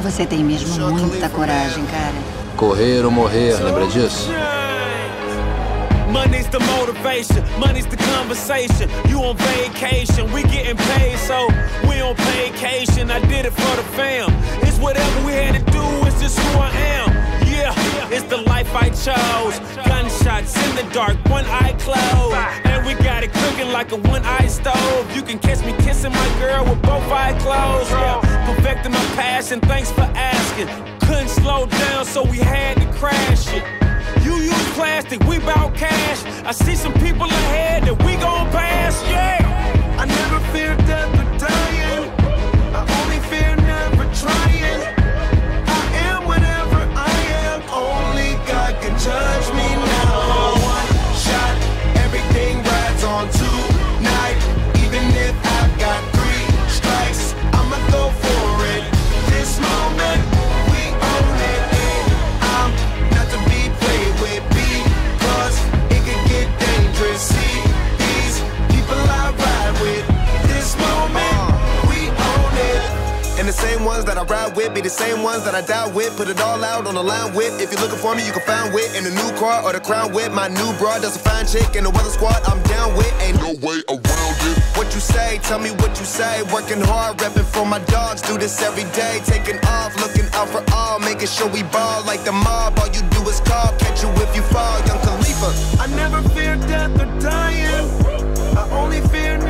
Você tem mesmo muita coragem, cara. Correr ou morrer, lembra disso? Money's the motivation, money's the conversation. You on vacation, we getting paid, so we on vacation. I did it for the fam. It's whatever we had to do, it's just who I am. Yeah, it's the life I chose. Gunshots in the dark, one eye closed. And we got it cooking like a one-eye stove. You can catch me kissing my girl with both eyes closed. Yeah, perfecting my passion, thanks for asking. Couldn't slow down, so we had to crash it. You use plastic, we bout cash. I see some people ahead that we gon' pass, yeah. I never fear death or dying. I only fear never trying. I am whatever I am. Only God can judge me now. One shot, everything rides on tonight. Even if I've got 3 strikes, I'ma go for it. This moment, we own it. I'm not to be played with, because it could get dangerous. See these people I ride with. This moment, we own it. And the same ones that I ride with be the same ones that I die with. Put it all out on the line with. If you're looking for me, you can find wit in the new car or the crown with. My new broad does a fine chick in the weather squad. I'm down with, ain't no way around it. What you say, tell me what you say. Working hard, repping for my dogs. Do this every day, taking off, looking out for all, making sure we ball like the mob. All you do is call, catch you if you fall, Young Khalifa. I never fear death or dying. I only fear